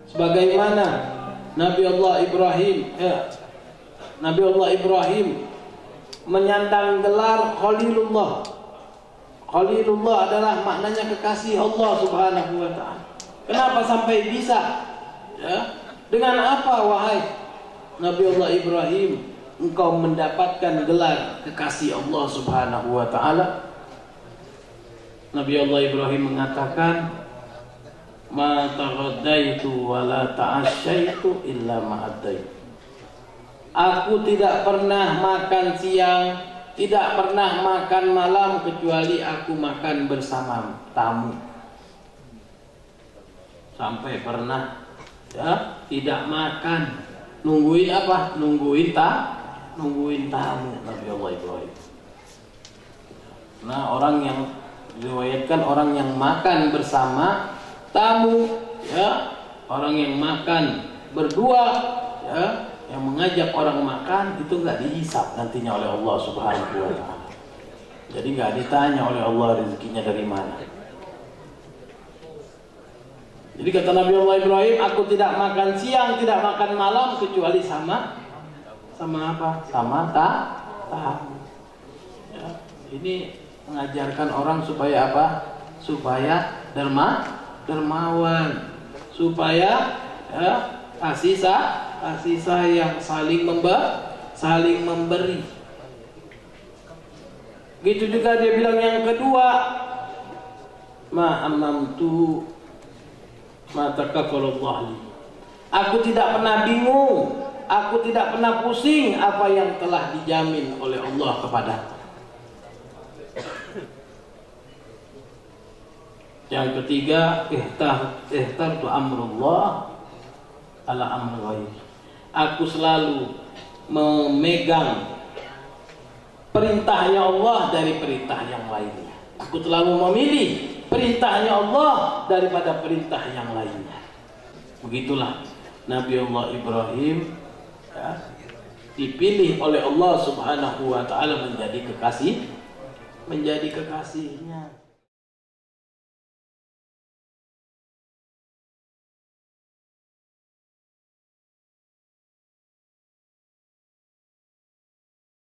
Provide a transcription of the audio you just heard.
sebagaimana Nabi Allah Ibrahim menyandang gelar Khalilullah. Khalilullah adalah maknanya kekasih Allah Subhanahu wa ta'ala. Kenapa sampai bisa? Ya, dengan apa wahai Nabi Allah Ibrahim engkau mendapatkan gelar kekasih Allah Subhanahu wa ta'ala? Nabi Allah Ibrahim mengatakan, ma taghaddaitu wa la ta'asyaitu illa ma'addaitu. Aku tidak pernah makan siang, tidak pernah makan malam kecuali aku makan bersama tamu. Sampai pernah ya tidak makan, nungguin apa? Nungguin tamu Nabi Allah Ibrahim. Nah, orang yang diriwayatkan orang yang makan bersama tamu, ya, orang yang makan berdua, ya, yang mengajak orang makan itu nggak dihisap nantinya oleh Allah Subhanahu wa ta'ala. Jadi nggak ditanya oleh Allah rezekinya dari mana. Jadi kata Nabi Allah Ibrahim, aku tidak makan siang, tidak makan malam kecuali sama apa? Sama tamu. Ya, ini mengajarkan orang supaya apa? Supaya dermawan, supaya ya, kasih sayang, saling memberi. Gitu juga dia bilang yang kedua, ma amamtu ma takaffalallahu li. Aku tidak pernah bingung, aku tidak pernah pusing apa yang telah dijamin oleh Allah kepadaku. Yang ketiga, ihtartu amrullah ala amri ghairi. Aku selalu memegang perintahnya Allah dari perintah yang lainnya. Aku selalu memilih perintahnya Allah daripada perintah yang lainnya. Begitulah Nabi Allah Ibrahim, ya, dipilih oleh Allah Subhanahu wa ta'ala menjadi kekasihnya.